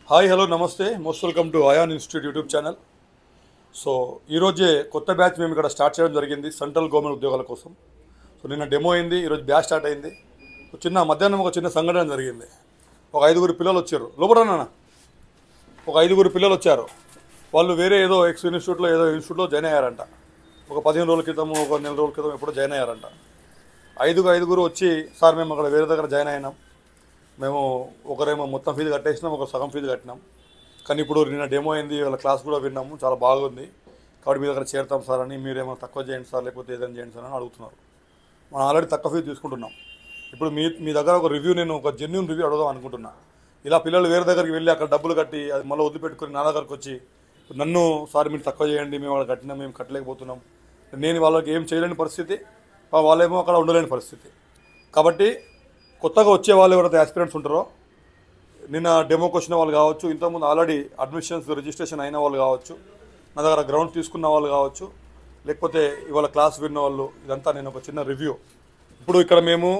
Hi hello నమస్తే most welcome to Ayaan institute YouTube channel. So ఈరోజే కొత్త బ్యాచ్ మేము ఇక్కడ స్టార్ట్ చేయడం జరిగింది సెంట్రల్ గవర్నమెంట్ ఉద్యోగాల కోసం. సో నిన్న డెమో అయింది, ఈరోజు బ్యాచ్ స్టార్ట్ అయింది. మధ్యాహ్నం ఒక చిన్న సంఘటన జరిగింది. ఒక 5గురు పిల్లలు వచ్చారు లోపల. ఒక 5గురు పిల్లలు వచ్చారు. వాళ్ళు వేరే ఏదో ఎక్స్ ఇన్స్టిట్యూట్లో జాయిన్ అయ్యారంట. ఒక 15 రోజుల క్రితం, ఒక నెల రోజుల క్రితం ఎప్పుడో జాయిన్ అయ్యారంట. ఐదుగురు వచ్చి, సార్ మేము అక్కడ వేరే దగ్గర జాయిన్ అయినాం, మేము ఒకరేమో మొత్తం ఫీజు కట్టేసినాం, ఒక సగం ఫీజు కట్టినాం, కానీ ఇప్పుడు నిన్న డెమో అయింది, వాళ్ళ క్లాస్ కూడా విన్నాము, చాలా బాగుంది, కాబట్టి మీ దగ్గర చేరుతాం సార్ అని, మీరేమో తక్కువ చేయండి సార్, లేకపోతే ఏదైనా చేయండి సార్ అని అడుగుతున్నారు. మనం ఆల్రెడీ తక్కువ ఫీజు తీసుకుంటున్నాం. ఇప్పుడు మీ దగ్గర ఒక రివ్యూ, నేను ఒక జెన్యూన్ రివ్యూ అడుగుదాం అనుకుంటున్నా. ఇలా పిల్లలు వేరే దగ్గరికి వెళ్ళి అక్కడ డబ్బులు కట్టి అది మళ్ళీ వదిలిపెట్టుకుని నా దగ్గరకు వచ్చి నన్ను, సార్ మీరు తక్కువ చేయండి, మేము వాళ్ళు కట్టినాం, మేము కట్టలేకపోతున్నాం, నేను వాళ్ళకి ఏం చేయలేని పరిస్థితి, వాళ్ళేమో అక్కడ ఉండలేని పరిస్థితి. కాబట్టి కొత్తగా వచ్చే వాళ్ళు ఎవరైతే ఆస్పిరెంట్స్ ఉంటారో, నిన్న డెమోకి వచ్చిన వాళ్ళు కావచ్చు, ఇంతకుముందు ఆల్రెడీ అడ్మిషన్స్ రిజిస్ట్రేషన్ అయిన వాళ్ళు కావచ్చు, నా దగ్గర గ్రౌండ్ తీసుకున్న వాళ్ళు కావచ్చు, లేకపోతే ఇవాళ క్లాస్ విన్న వాళ్ళు, ఇదంతా నేను ఒక చిన్న రివ్యూ. ఇప్పుడు ఇక్కడ మేము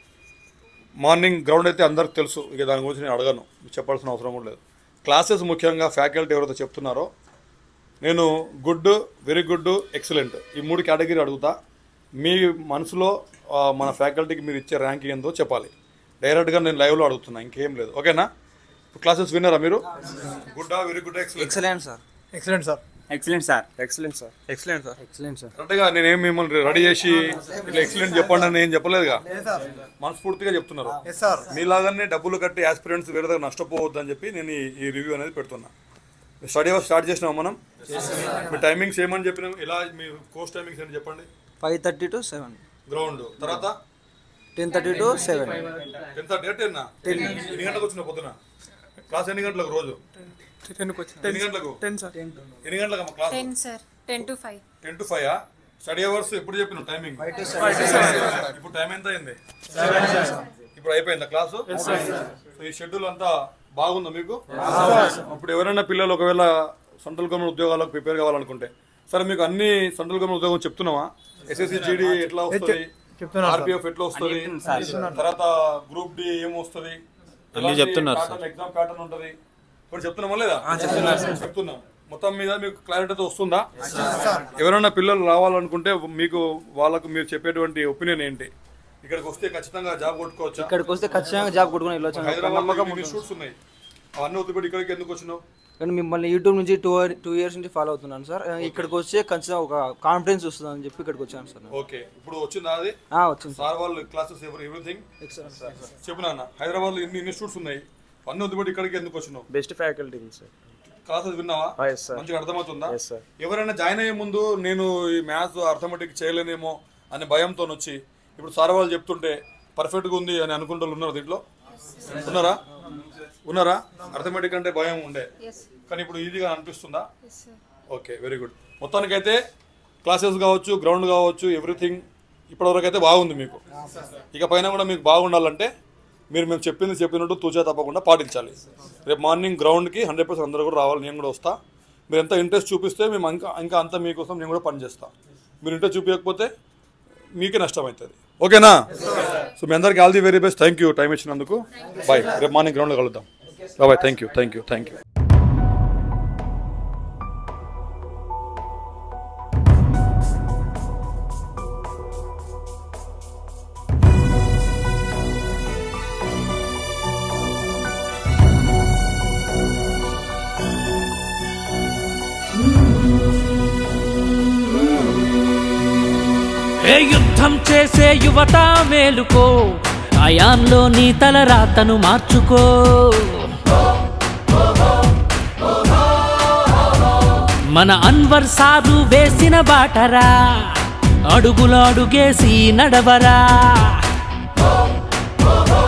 మార్నింగ్ గ్రౌండ్ అయితే అందరికి తెలుసు, ఇక దాని గురించి నేను అడగను, చెప్పాల్సిన అవసరం కూడా లేదు. క్లాసెస్ ముఖ్యంగా ఫ్యాకల్టీ ఎవరైతే చెప్తున్నారో, నేను గుడ్, వెరీ గుడ్, ఎక్సలెంట్ ఈ 3 కేటగిరీ అడుగుతా. మీ మనసులో మన ఫ్యాకల్టీకి మీరు ఇచ్చే ర్యాంకింగ్ ఏందో చెప్పాలి. డైరెక్ట్గా నేను లైవ్లో అడుగుతున్నా, ఇంకేం లేదు. ఓకేనా? క్లాసెస్ విన్నారా మీరు? గుడ్డా, very good, excellent sir, excellent sir, excellent sir, excellent sir, excellent sir, excellent sir. కరెక్ట్గా నేనేం మిమ్మల్ని రెడీ చేసి ఇట్లా ఎక్సలెంట్ చెప్పండి అని నేను చెప్పలేదుగా, మనస్ఫూర్తిగా చెప్తున్నారు. మీలాగానే డబ్బులు కట్టి ఆస్పిరెంట్స్ వేరే దగ్గర నష్టపోవద్దు అని చెప్పి నేను ఈ రివ్యూ అనేది పెడుతున్నా. స్టడీ అవర్ స్టార్ట్ చేసినాం మనం. మీ టైమింగ్స్ ఏమని చెప్పినాం, ఎలా మీ కోర్స్ టైమింగ్స్ ఏంటి చెప్పండి. 5:30 to 7, గ్రౌండ్, తర్వాత 10:30 to 7, 10:30 ఎన్ని గంటలకు వచ్చిన పొద్దున క్లాస్? ఎన్ని గంటలకు రోజు? 10 ఎన్ని గంటలకు? 10 సార్, ఎన్ని గంటలకు అమ్మ class? 10 sir, 10 to 5. 10 to 5. Study hours ఎప్పుడు చెప్పిన టైమింగ్? ఇప్పుడు టైం ఎంత అయింది? ఇప్పుడు అయిపోయిందా క్లాసు? సో ఈ షెడ్యూల్ అంతా బాగుందా మీకు? ఇప్పుడు ఎవరైనా పిల్లలు ఒకవేళ సెంట్రల్ గవర్నమెంట్ ఉద్యోగాలకు ప్రిపేర్ కావాలనుకుంటే, సరే మీకు అన్ని సెంట్రల్ గవర్నమెంట్ ఉద్యోగం చెప్తున్నావా? ఎస్ఎస్సి జీడీ ఎట్లా వస్తుంది, ఆర్పిఎఫ్ ఎట్లా వస్తుంది, తర్వాత గ్రూప్ డి ఏమొస్తుంది, ఎగ్జామ్ ప్యాటర్న్ ఉంటుంది, ఇప్పుడు చెప్తున్నామా లేదా? చెప్తున్నాం. మొత్తం మీద మీకు క్లారిటీతో వస్తుందా? ఎవరైనా పిల్లలు రావాలనుకుంటే మీకు వాళ్ళకు మీరు చెప్పేటువంటి ఒపీనియన్ ఏంటి? ఇక్కడికి వస్తే ఖచ్చితంగా జాబ్ కొట్టుకోవచ్చా? ఇక్కడికి వస్తే ఖచ్చితంగా జాబ్ కొట్టుకుని వెళ్ళొచ్చు. హైదరాబాద్ ఇన్స్టిట్యూట్స్ ఉన్నాయి, అవన్నీ వదిలిపెట్టి ఇక్కడికి ఎందుకు వచ్చినావు? కానీ మిమ్మల్ని యూట్యూబ్ నుంచి 2 years నుంచి ఫాలో అవుతున్నాను సార్. ఇక్కడికి వస్తే ఖచ్చితంగా ఒక కాన్ఫిడెన్స్ వస్తుంది అని చెప్పి ఇక్కడికి వచ్చాను సార్. ఓకే, ఇప్పుడు వచ్చిందా అది? వచ్చింది సార్ వాళ్ళు క్లాసెస్ ఎవ్రీథింగ్ చెప్పు నాన్న. హైదరాబాద్ లో ఇన్ని ఇన్స్టిట్యూట్స్ ఉన్నాయి, అన్ని వదిలిపెట్టి ఇక్కడికి ఎందుకు వచ్చినావు? Best faculty sir. క్లాసెస్ విన్నావా? మంచిగా అర్థమవుతుందా? ఎవరైనా జాయిన్ అయ్యే ముందు నేను ఈ మ్యాథ్స్ అర్థమెటిక్ చేయలేనేమో అనే భయంతో వచ్చి ఇప్పుడు సార్ వాళ్ళు చెప్తుంటే పర్ఫెక్ట్గా ఉంది అని అనుకుంటూ ఉన్నారు. దీంట్లో ఉన్నారా? అర్థమెటిక్ అంటే భయం ఉండే, కానీ ఇప్పుడు ఈజీగా అనిపిస్తుందా? Okay, very good. మొత్తానికైతే క్లాసెస్ కావచ్చు, గ్రౌండ్ కావచ్చు, ఎవ్రీథింగ్ ఇప్పటివరకు అయితే బాగుంది మీకు. ఇక పైన కూడా మీకు బాగుండాలంటే మేము చెప్పినట్టు తూచా తప్పకుండా పాటించాలి. రేపు మార్నింగ్ గ్రౌండ్కి 100% అందరూ కూడా రావాలి, నేను కూడా వస్తా. మీరు ఎంత ఇంట్రెస్ట్ చూపిస్తే మేము ఇంకా అంత మీకోసం నేను కూడా పనిచేస్తాను. మీరు ఇంట్రెస్ట్ చూపించకపోతే మీకే నష్టం అవుతుంది. ఓకేనా? సో మీ అందరికీ all the very best. Thank you time ఇచ్చినందుకు. బాయ్. రేపు మార్నింగ్ గ్రౌండ్లో కలుద్దాం. బాయ్. Thank you. యుద్ధం చేసే యువత మేలుకో, అయాన్లో నీ తల రాతను మార్చుకో. మన అన్వర్ సారు వేసిన బాటరా, అడుగులు అడుగేసి నడవరా.